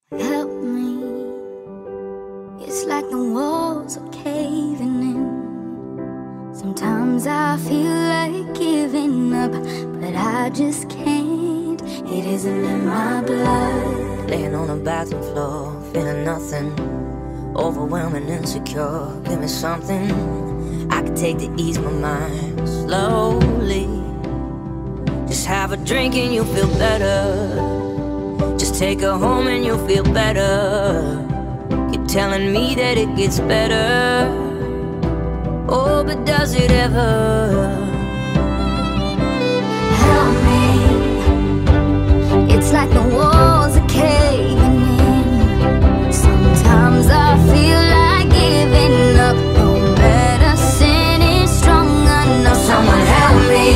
Help me, it's like the walls are caving in. Sometimes I feel like giving up, but I just can't. It isn't in my blood. Laying on the bathroom floor, feeling nothing, overwhelming, insecure. Give me something I can take to ease my mind slowly. Just have a drink and you'll feel better. Just take her home and you'll feel better. Keep telling me that it gets better. Oh, but does it ever? Help me, it's like the walls are caving in. Sometimes I feel like giving up. No medicine is strong enough. Someone help me.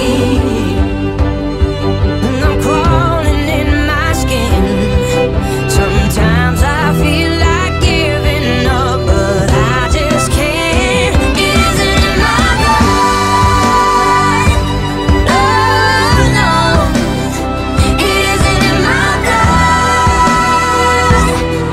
I'm crawling in my skin. Sometimes I feel like giving up, but I just can't. It isn't in my blood. Oh no, it isn't in my blood.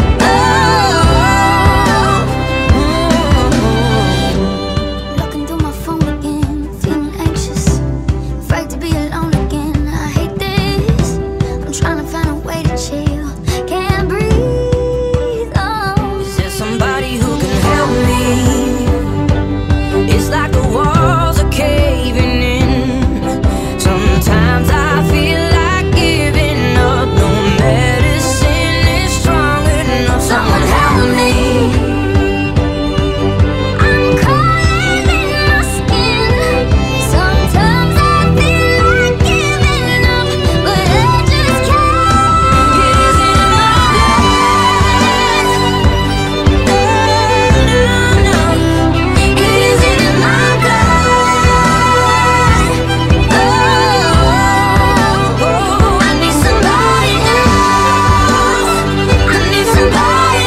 Oh. Looking through my phone again, feeling anxious, afraid to be alone again. I hate this. I'm trying to find a way to chill. Can't breathe. Oh. Is there somebody who can help me? It's like the walls are caving in. Sometimes I feel like giving up. No medicine is strong enough. Someone help me. I'm crawling in my skin. Sometimes I feel like giving up, but I just can't. It isn't in my blood. No, no, it isn't in my blood. Oh, I need somebody now. I need somebody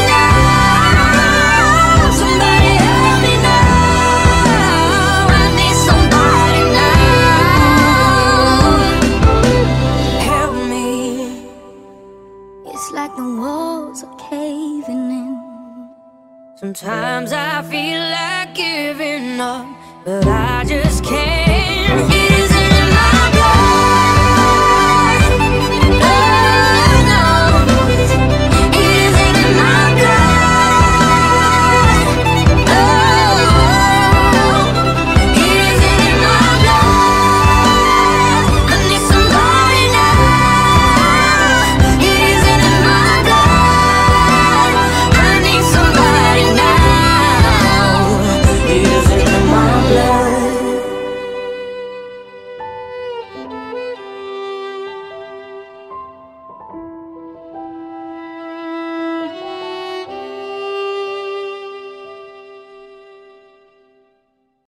now. Somebody help me now. I need somebody now. Help me. It's like the walls are caving in. Sometimes I feel like giving up, but I just can't.